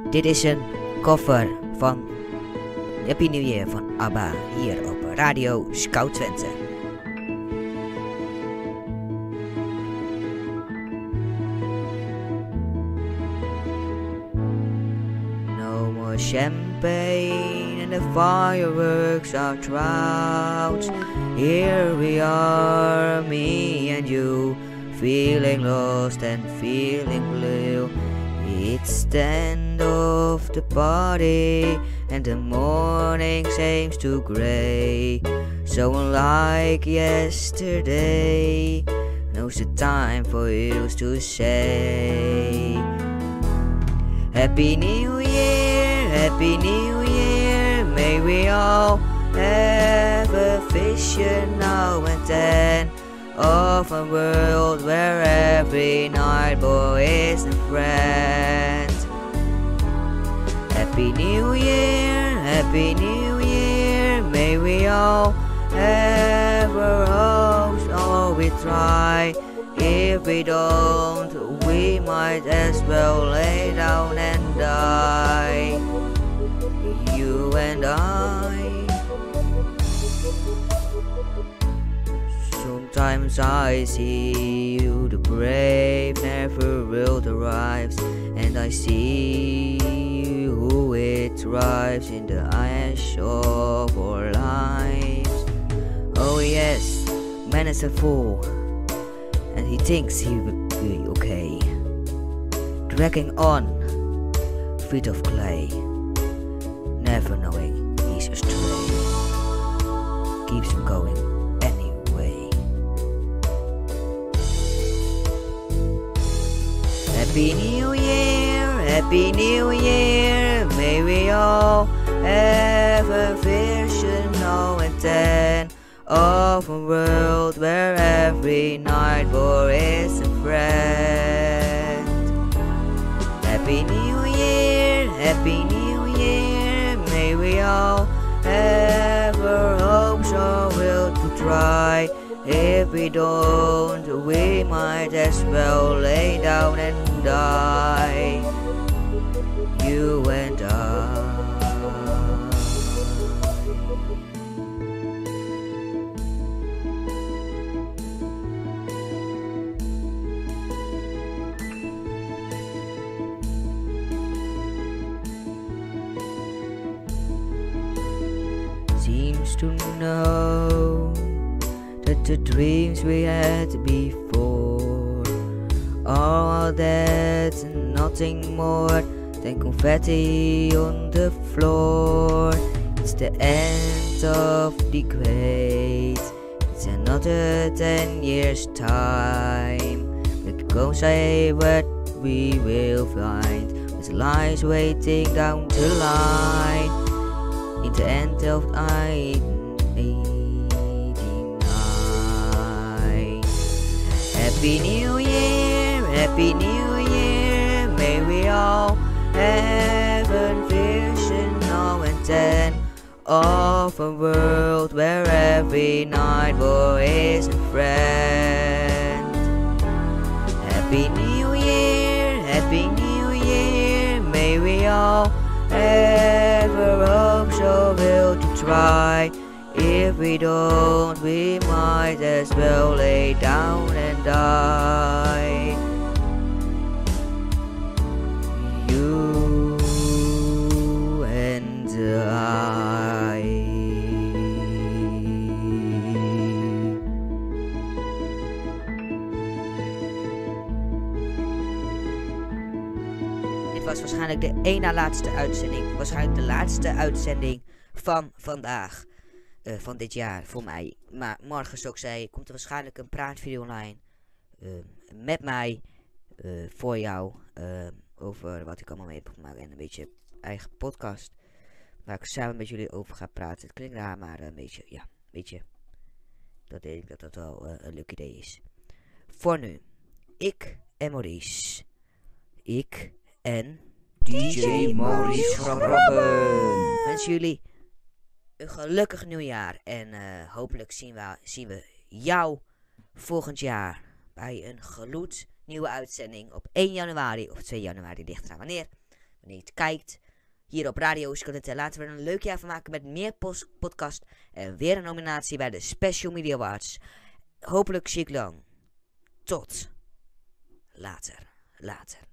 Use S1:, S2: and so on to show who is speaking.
S1: Dit is een cover van Happy New Year van ABBA hier op Radio Scout Twente. No more champagne and the fireworks are trouts. Here we are, me and you, feeling lost and feeling blue. It's the end of the party and the morning seems too grey. So unlike yesterday, now's the time for you to say Happy New Year, Happy New Year. May we all have a vision now and then of a world where every night boy is a friend. Happy New Year, Happy New Year. May we all have our hopes, all we try. If we don't, we might as well lay down and die. You and I. Sometimes I see you, the brave never will arrives, and I see who it drives in the ash of our lives. Oh yes, man is a fool, and he thinks he will be okay, dragging on, feet of clay, never knowing he's astray, keeps him going. Happy New Year, Happy New Year. May we all have a vision now and then of a world where every night boy is a friend. Happy New Year, Happy New Year. May we all have our hopes or will to try. If we don't, we might as well lay down and die. You and I. Seems to know that the dreams we had before are all dead and nothing more than confetti on the floor. It's the end of the great. It's another 10 years time. We can go say what we will find, with lies waiting down the line. In the end of 1989. Happy New Year, Happy New Year. May we all have a vision now and then of a world where every night boy is a friend. Happy New Year, Happy New Year. May we all have a hope so will to try. If we don't, we might as well lay down and die. You and I. Dit was waarschijnlijk de één na laatste uitzending. Waarschijnlijk de laatste uitzending van vandaag. Van dit jaar voor mij. Maar morgen, zoals ik zei, komt er waarschijnlijk een praatvideo online. Met mij. Voor jou. Over wat ik allemaal mee heb gemaakt. En een beetje eigen podcast. Waar ik samen met jullie over ga praten. Het klinkt raar, maar een beetje, ja. Weet je. Dat denk ik dat dat wel een leuk idee is. Voor nu. Ik en Maurice. Ik en DJ Maurice Grappen. Wensen jullie een gelukkig nieuwjaar. En hopelijk zien we jou volgend jaar bij een gloednieuwe uitzending op 1 januari of 2 januari, ligt eraan wanneer niet kijkt hier op Radio Skelet. Laten we er een leuk jaar van maken met meer podcast. En weer een nominatie bij de Special Media Awards. Hopelijk zie ik lang. Tot later.